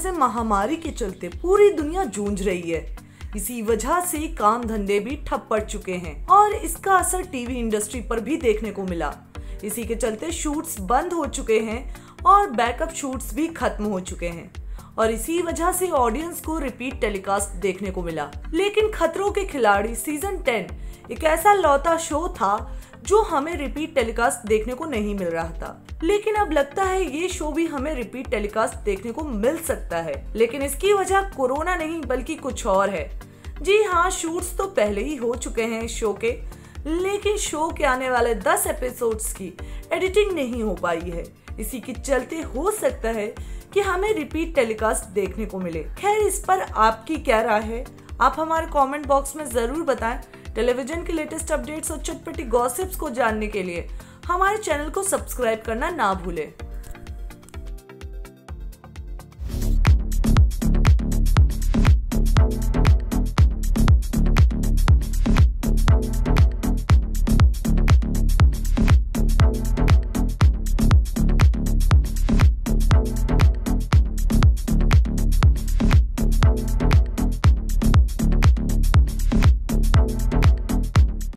जैसे महामारी के चलते पूरी दुनिया जूझ रही है। इसी वजह से काम धंधे भी ठप पड़ चुके हैं और इसका असर टीवी इंडस्ट्री पर भी देखने को मिला। इसी के चलते शूट्स बंद हो चुके हैं और बैकअप शूट्स भी खत्म हो चुके हैं और इसी वजह से ऑडियंस को रिपीट टेलीकास्ट देखने को मिला। लेकिन खतरों के खिलाड़ी सीजन 10 एक ऐसा लौता शो था जो हमें रिपीट टेलीकास्ट देखने को नहीं मिल रहा था, लेकिन अब लगता है ये शो भी हमें रिपीट टेलीकास्ट देखने को मिल सकता है। लेकिन इसकी वजह कोरोना नहीं बल्कि कुछ और है। जी हाँ, शूट्स तो पहले ही हो चुके हैं इस शो के, लेकिन शो के आने वाले 10 एपिसोड्स की एडिटिंग नहीं हो पाई है। इसी के चलते हो सकता है कि हमें रिपीट टेलीकास्ट देखने को मिले। खैर, इस पर आपकी क्या राय है, आप हमारे कमेंट बॉक्स में जरूर बताएं। टेलीविजन की लेटेस्ट अपडेट्स और चटपटी गॉसिप्स को जानने के लिए हमारे चैनल को सब्सक्राइब करना ना भूलें।